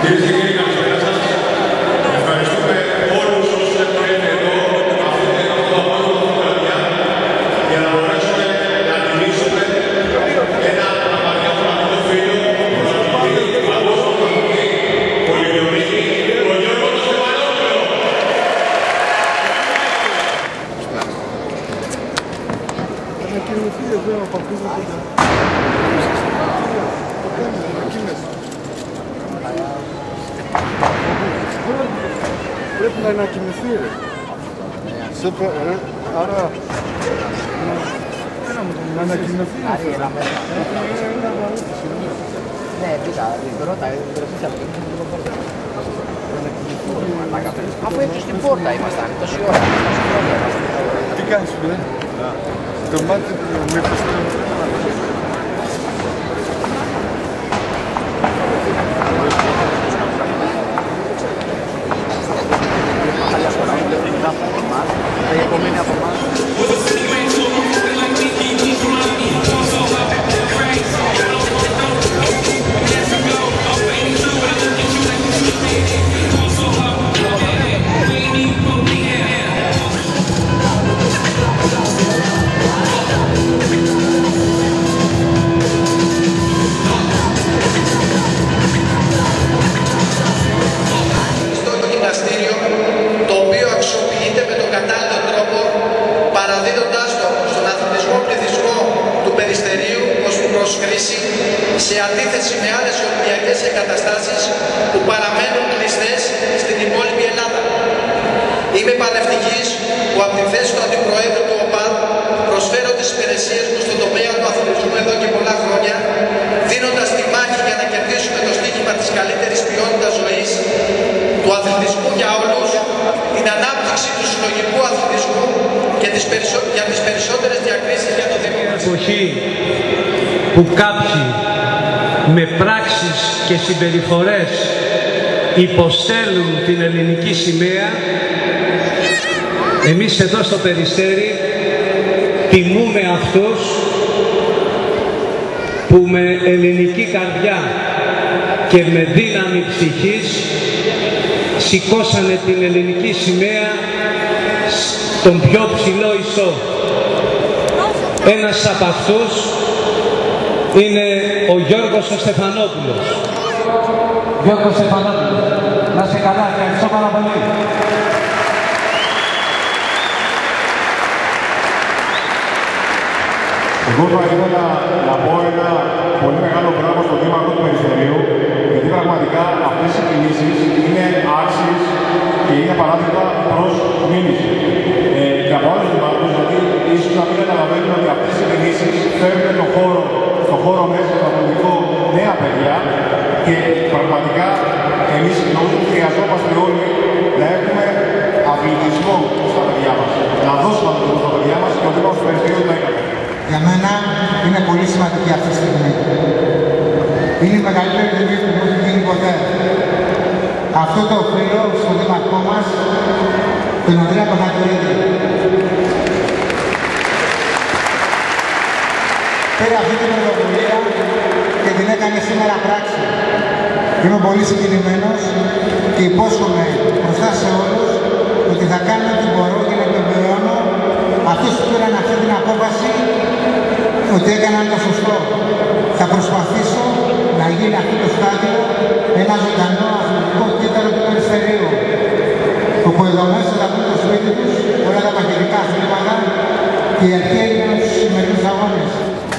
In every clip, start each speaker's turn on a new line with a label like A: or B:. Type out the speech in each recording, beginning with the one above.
A: Πρέπει να ανακοινωθεί, ρε. Άρα... να ανακοινωθεί.
B: Ναι, πήγα, ρώτα, αφού έξω στην πόρτα ήμασταν, τόση ώρα.
A: Τι κάνεις, ρε. Το μάτι με πεστρέφει.
C: σε αντίθεση με άλλες ολυμπιακές εγκαταστάσεις που παραμένουν κλειστές στην υπόλοιπη Ελλάδα. Είμαι πανευτυχής που από τη θέση του Αντιπροέδρου του ΟΠΑΔ προσφέρω τις υπηρεσίες μου στον τομέα του αθλητισμού εδώ και πολλά χρόνια, δίνοντας τη μάχη για να κερδίσουμε το στίχημα της καλύτερης ποιότητας ζωής, του αθλητισμού για όλους, την ανάπτυξη του συλλογικού αθλητισμού και για τις περισσότερες διακρίσεις για το δημόσιο.
D: Εποχή που κάποιοι με πράξεις και συμπεριφορές υποστέλουν την ελληνική σημαία, εμείς εδώ στο Περιστέρι τιμούμε αυτούς που με ελληνική καρδιά και με δύναμη ψυχής σηκώσανε την ελληνική σημαία στον πιο ψηλό ιστό. Ένας από αυτούς είναι ο Γιώργος ο Στεφανόπουλος. Γιώργος Στεφανόπουλος, να είσαι καλά, ευχαριστώ πάρα πολύ.
E: Εγώ θα ήθελα να πω ένα πολύ μεγάλο μπράβο στον Δήμαρχο του Περιστερίου, γιατί πραγματικά αυτές οι κινήσεις είναι άξιες και είναι παράδειγμα προς μήνυση. Και από άλλους δημάρχους, γιατί ίσως να μην καταλαβαίνουν ότι αυτές οι κινήσεις φέρνουν στον χώρο μέσα, στο αθλητικό, νέα παιδιά και πραγματικά εμείς νομίζω ότι χρειαζόμαστε όλοι να έχουμε αθλητισμό στα παιδιά μας. Να δώσουμε αθλητισμό στα παιδιά μας και ο Δήμαρχος του Περιστερίου το έκανε.
F: Για μένα είναι πολύ σημαντική αυτή τη στιγμή. Είναι η μεγαλύτερη τιμή που μου έχει γίνει ποτέ. Αυτό το οφείλω στον δήμαρχό μας, τον Ανδρέα Παπαδάκη. Πήρε αυτή την πρωτοβουλία και την έκανε σήμερα πράξη. Είμαι πολύ συγκινημένος και υπόσχομαι μπροστά σε όλους ότι θα κάνω ό,τι μπορώ για να επιβεβαιώνω αυτούς που πήραν αυτή την απόφαση ότι έκαναν το σωστό. Θα προσπαθήσω να γίνει αυτό το στάδιο ένα ζωντανό αθλητικό κύτταρο του Περιστερίου, όπου εδώ μέσα θα βγουν το σπίτι τους όλα τα μαχητικά αθλήματα και οι αρχαίοι με τους σημερινούς αγώνες.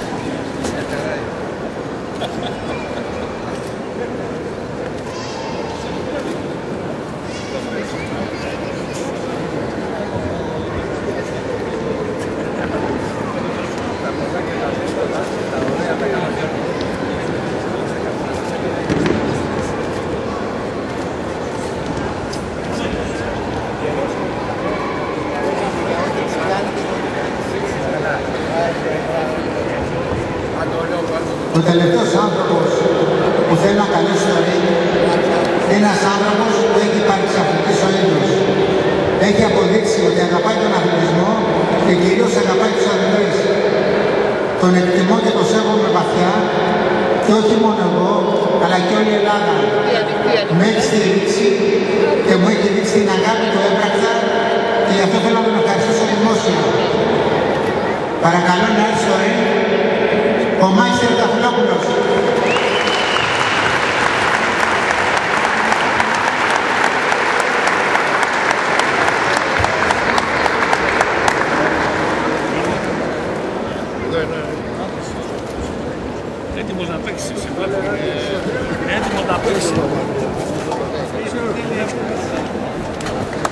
F: Ο τελευταίος άνθρωπος που θέλει να καλέσει το ring είναι ένας άνθρωπος που έχει παρεξαφνικήσει ο ίδιος. Έχει αποδείξει ότι αγαπάει τον αθλητισμό και κυρίως αγαπάει τους αθλητές. Τον εκτιμώ και τον σέβομαι βαθιά και όχι μόνο εγώ, αλλά και όλη η Ελλάδα με έχει στηρίξει και μου έχει δείξει την αγάπη που έπραξα και γι' αυτό θέλω να τον ευχαριστήσω δημόσια. Παρακαλώ να έρθει στο ΡΕΝ ο Μάιστερ Ταφυλόπουλος.
G: Έτοιμος να παίξει, έτοιμος να παίξει.